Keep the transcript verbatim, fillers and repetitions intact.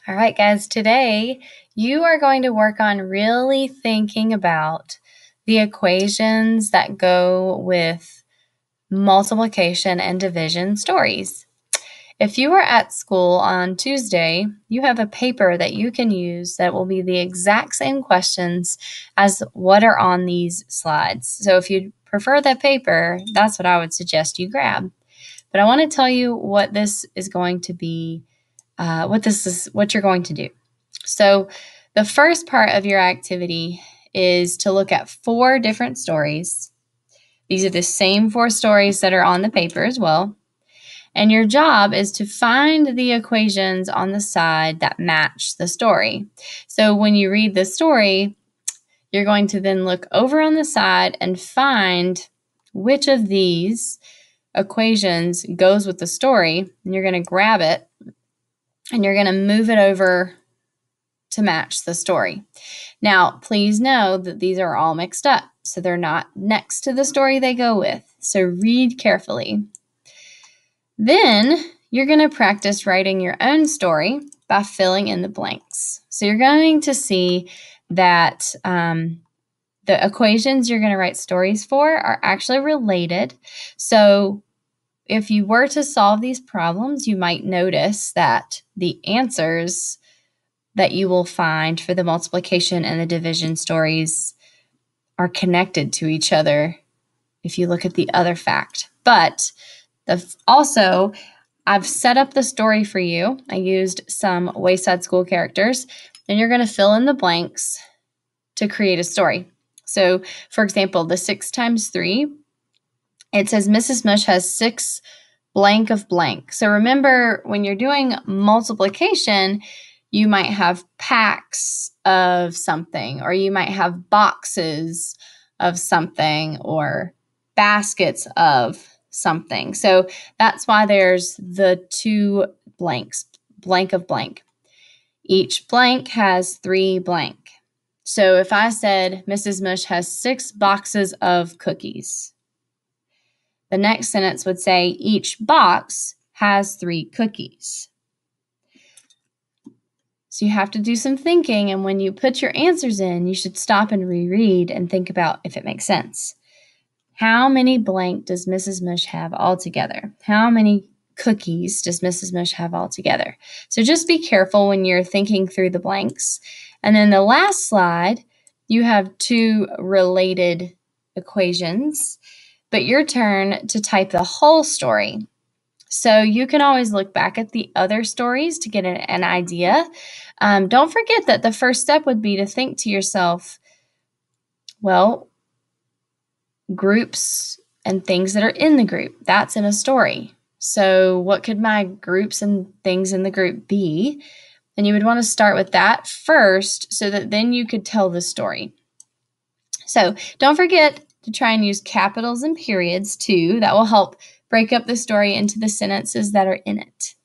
All right, guys, today you are going to work on really thinking about the equations that go with multiplication and division stories. If you are at school on Tuesday, you have a paper that you can use that will be the exact same questions as what are on these slides. So if you prefer that paper, that's what I would suggest you grab. But I want to tell you what this is going to be, uh, what this is, what you're going to do. So the first part of your activity is to look at four different stories. These are the same four stories that are on the paper as well. And your job is to find the equations on the side that match the story. So when you read the story, you're going to then look over on the side and find which of these equations goes with the story. And you're going to grab it and you're going to move it over to match the story. Now, please know that these are all mixed up, so they're not next to the story they go with. So read carefully. Then you're going to practice writing your own story by filling in the blanks. So you're going to see that um, the equations you're going to write stories for are actually related. So if you were to solve these problems, you might notice that the answers that you will find for the multiplication and the division stories are connected to each other if you look at the other fact. But the, also, I've set up the story for you. I used some Wayside School characters, and you're going to fill in the blanks to create a story. So, for example, the six times three, it says Missus Mush has six blank of blank. So remember, when you're doing multiplication, you might have packs of something, or you might have boxes of something, or baskets of something. So that's why there's the two blanks, blank of blank. Each blank has three blank. So if I said Missus Mush has six boxes of cookies, the next sentence would say each box has three cookies. So you have to do some thinking, and when you put your answers in, you should stop and reread and think about if it makes sense. How many blank does Missus Mush have altogether? How many cookies does Missus Mush have altogether? So just be careful when you're thinking through the blanks. And then the last slide, you have two related equations, but your turn to type the whole story. So you can always look back at the other stories to get an, an idea. Um, don't forget that the first step would be to think to yourself, well, groups and things that are in the group, that's in a story. So what could my groups and things in the group be? And you would want to start with that first so that then you could tell the story. So don't forget to try and use capitals and periods too. That will help break up the story into the sentences that are in it.